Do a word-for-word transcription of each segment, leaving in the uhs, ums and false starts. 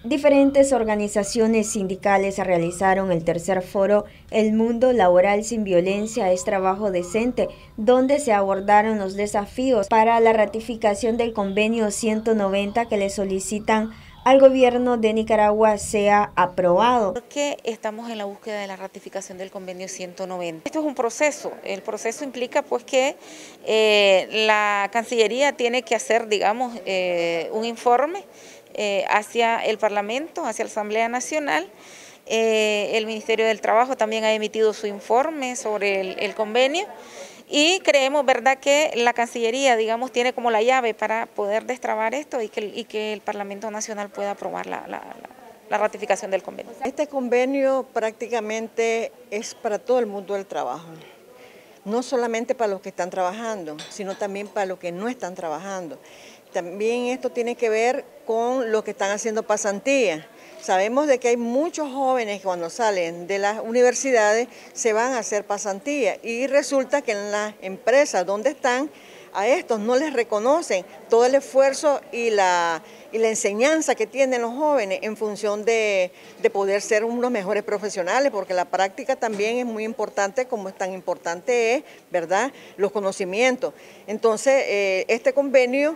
Diferentes organizaciones sindicales realizaron el tercer foro El Mundo Laboral sin Violencia es Trabajo Decente, donde se abordaron los desafíos para la ratificación del convenio ciento noventa que le solicitan al gobierno de Nicaragua sea aprobado. ¿Por qué estamos en la búsqueda de la ratificación del convenio ciento noventa? Esto es un proceso, el proceso implica pues que eh, la Cancillería tiene que hacer, digamos, eh, un informe eh, hacia el Parlamento, hacia la Asamblea Nacional. Eh, el Ministerio del Trabajo también ha emitido su informe sobre el, el convenio. Y creemos, ¿verdad?, que la Cancillería, digamos, tiene como la llave para poder destrabar esto y que, y que el Parlamento Nacional pueda aprobar la, la, la, la ratificación del convenio. Este convenio prácticamente es para todo el mundo del trabajo, no solamente para los que están trabajando, sino también para los que no están trabajando. También esto tiene que ver con los que están haciendo pasantías. Sabemos de que hay muchos jóvenes que cuando salen de las universidades se van a hacer pasantías y resulta que en las empresas donde están a estos no les reconocen todo el esfuerzo y la, y la enseñanza que tienen los jóvenes en función de, de poder ser unos mejores profesionales, porque la práctica también es muy importante, como es tan importante es, ¿verdad?, los conocimientos. Entonces, eh, este convenio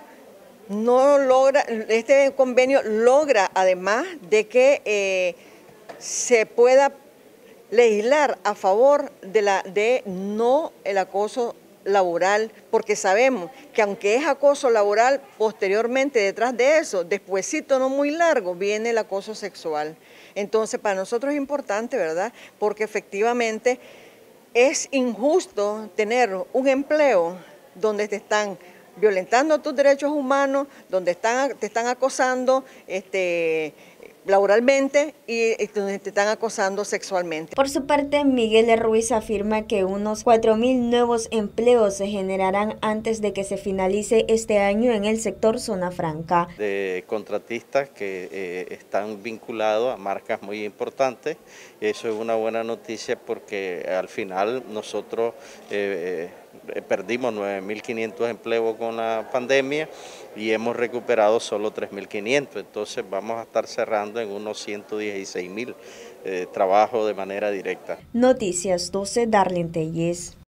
No logra, este convenio logra además de que eh, se pueda legislar a favor de, la, de no el acoso laboral, porque sabemos que aunque es acoso laboral, posteriormente detrás de eso, despuesito no muy largo, viene el acoso sexual. Entonces para nosotros es importante, ¿verdad?, porque efectivamente es injusto tener un empleo donde te están violentando tus derechos humanos, donde están, te están acosando este, laboralmente y, y donde te están acosando sexualmente. Por su parte, Miguel Ruiz afirma que unos cuatro mil nuevos empleos se generarán antes de que se finalice este año en el sector Zona Franca. De contratistas que eh, están vinculados a marcas muy importantes. Eso es una buena noticia porque al final nosotros eh, eh, perdimos nueve mil quinientos empleos con la pandemia y hemos recuperado solo tres mil quinientos, entonces vamos a estar cerrando en unos ciento dieciséis mil eh, trabajos de manera directa. Noticias doce, Darlene Telles.